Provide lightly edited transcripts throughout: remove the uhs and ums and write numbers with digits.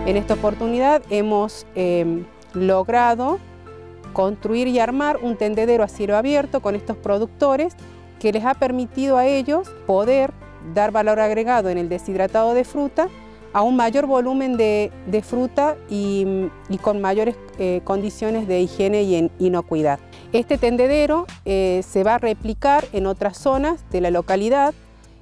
En esta oportunidad hemos logrado construir y armar un tendedero a cielo abierto con estos productores que les ha permitido a ellos poder dar valor agregado en el deshidratado de fruta a un mayor volumen de fruta y con mayores condiciones de higiene y inocuidad. Este tendedero se va a replicar en otras zonas de la localidad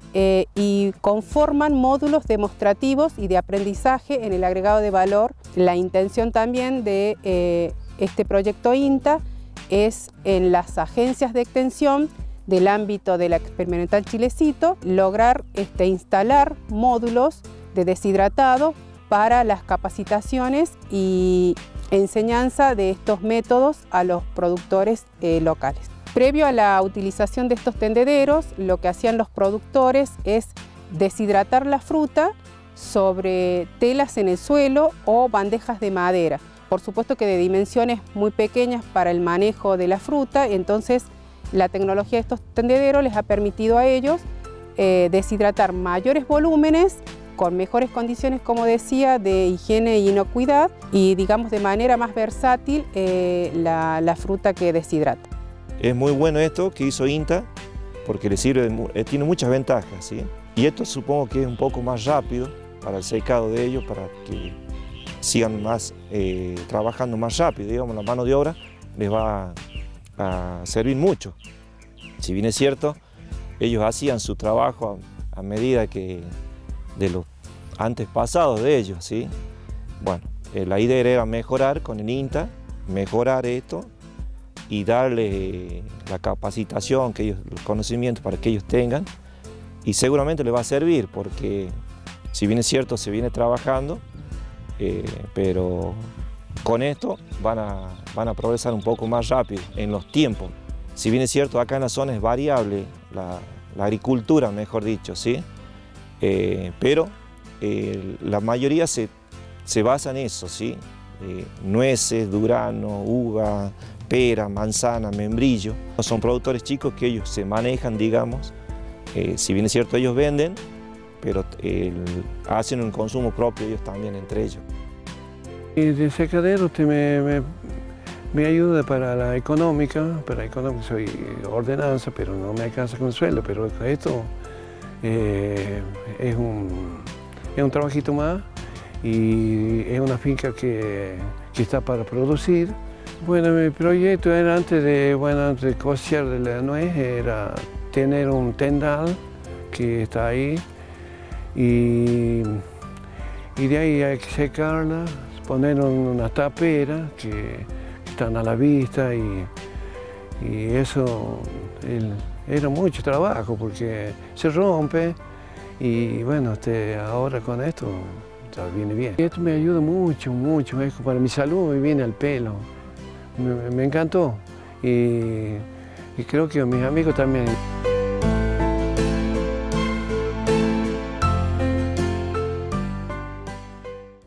y conforman módulos demostrativos y de aprendizaje en el agregado de valor. La intención también de este proyecto INTA es en las agencias de extensión del ámbito de la Experimental Chilecito lograr instalar módulos de deshidratado para las capacitaciones y enseñanza de estos métodos a los productores locales. Previo a la utilización de estos tendederos, lo que hacían los productores es deshidratar la fruta sobre telas en el suelo o bandejas de madera. Por supuesto que de dimensiones muy pequeñas para el manejo de la fruta, entonces la tecnología de estos tendederos les ha permitido a ellos deshidratar mayores volúmenes con mejores condiciones, como decía, de higiene e inocuidad y, digamos, de manera más versátil la fruta que deshidrata. Es muy bueno esto que hizo INTA porque le sirve, tiene muchas ventajas, ¿sí? Y esto supongo que es un poco más rápido para el secado de ellos, para que sigan más, trabajando más rápido, digamos, la mano de obra les va a servir mucho. Si bien es cierto, ellos hacían su trabajo a medida que de los antes pasados de ellos, ¿sí? Bueno, la idea era mejorar con el INTA, mejorar esto y darle la capacitación, los conocimientos para que ellos tengan, y seguramente les va a servir porque, si bien es cierto, se viene trabajando, pero con esto van a progresar un poco más rápido en los tiempos. Si bien es cierto, acá en la zona es variable la agricultura, mejor dicho, ¿sí? Pero la mayoría se basa en eso, ¿sí? Nueces, durazno, uva, pera, manzana, membrillo. Son productores chicos que ellos se manejan, digamos. Si bien es cierto, ellos venden, pero hacen un consumo propio ellos también entre ellos. El secadero me ayuda para la económica, soy ordenanza, pero no me alcanza con sueldo, pero esto es un trabajito más y es una finca que está para producir. Bueno, mi proyecto era antes de cosechar de la nuez, era tener un tendal que está ahí y de ahí hay que secarla, poner unas taperas que están a la vista y eso era mucho trabajo porque se rompe y bueno, ahora con esto ya viene bien. Esto me ayuda mucho, mucho, para mi salud me viene al pelo. Me encantó y creo que a mis amigos también.